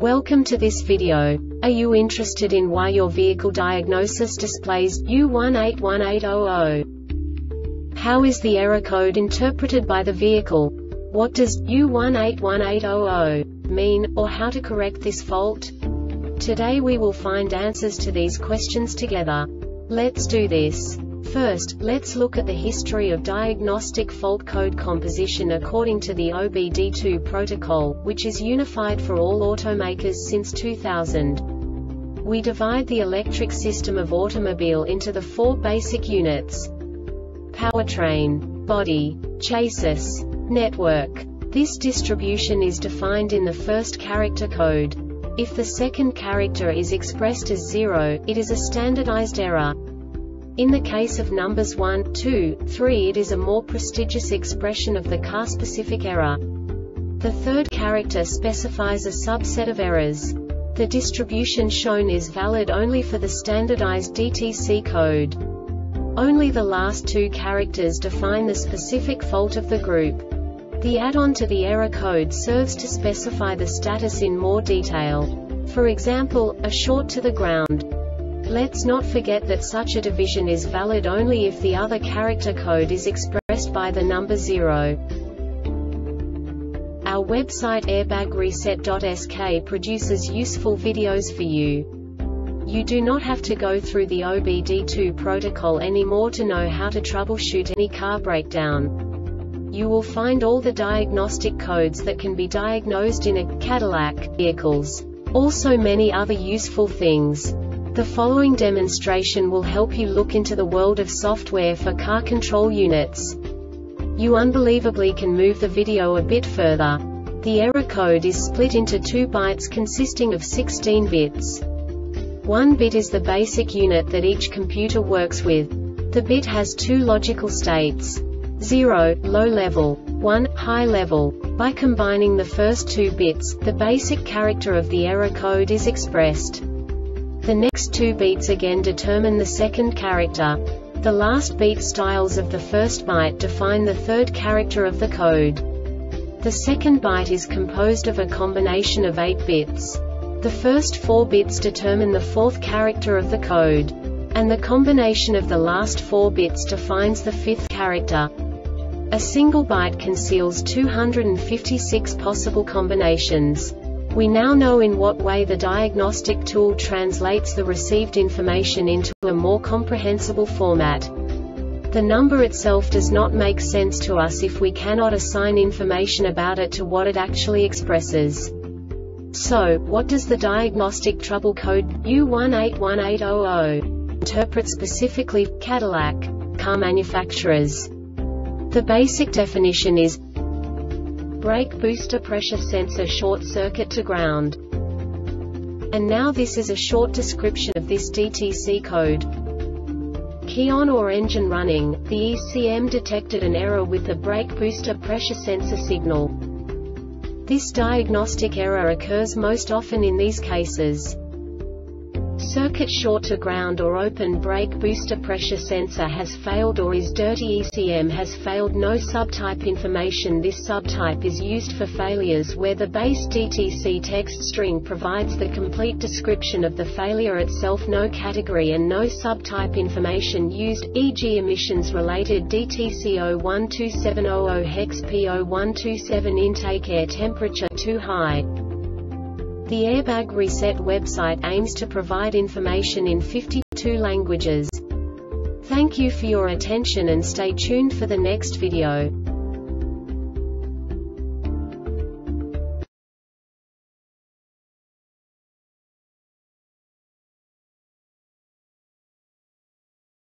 Welcome to this video. Are you interested in why your vehicle diagnosis displays U181800? How is the error code interpreted by the vehicle? What does U181800 mean, or how to correct this fault? Today we will find answers to these questions together. Let's do this. First, let's look at the history of diagnostic fault code composition according to the OBD2 protocol, which is unified for all automakers since 2000. We divide the electric system of automobile into the four basic units: powertrain, body, chassis, network. This distribution is defined in the first character code. If the second character is expressed as 0, it is a standardized error. In the case of numbers 1, 2, 3, it is a more prestigious expression of the car-specific error. The third character specifies a subset of errors. The distribution shown is valid only for the standardized DTC code. Only the last two characters define the specific fault of the group. The add-on to the error code serves to specify the status in more detail. For example, a short to the ground. Let's not forget that such a division is valid only if the other character code is expressed by the number 0. Our website airbagreset.sk produces useful videos for you. You do not have to go through the OBD2 protocol anymore to know how to troubleshoot any car breakdown. You will find all the diagnostic codes that can be diagnosed in a Cadillac vehicles. Also many other useful things. The following demonstration will help you look into the world of software for car control units. You unbelievably can move the video a bit further. The error code is split into 2 bytes consisting of 16 bits. 1 bit is the basic unit that each computer works with. The bit has 2 logical states: 0, low level, 1, high level. By combining the first 2 bits, the basic character of the error code is expressed. The next 2 beats again determine the second character. The last beat styles of the first byte define the third character of the code. The second byte is composed of a combination of 8 bits. The first 4 bits determine the fourth character of the code. And the combination of the last 4 bits defines the fifth character. A single byte conceals 256 possible combinations. We now know in what way the diagnostic tool translates the received information into a more comprehensible format. The number itself does not make sense to us if we cannot assign information about it to what it actually expresses. So, what does the diagnostic trouble code U181800 interpret specifically for Cadillac car manufacturers? The basic definition is brake booster pressure sensor short circuit to ground. And now this is a short description of this DTC code. Key on or engine running, the ECM detected an error with the brake booster pressure sensor signal. This diagnostic error occurs most often in these cases: circuit short to ground or open brake booster pressure sensor has failed or is dirty, ECM has failed, no subtype information. This subtype is used for failures where the base DTC text string provides the complete description of the failure itself, no category and no subtype information used, e.g. emissions related DTC 012700 hex P0127 intake, air temperature too high. The Airbag Reset website aims to provide information in 52 languages. Thank you for your attention and stay tuned for the next video.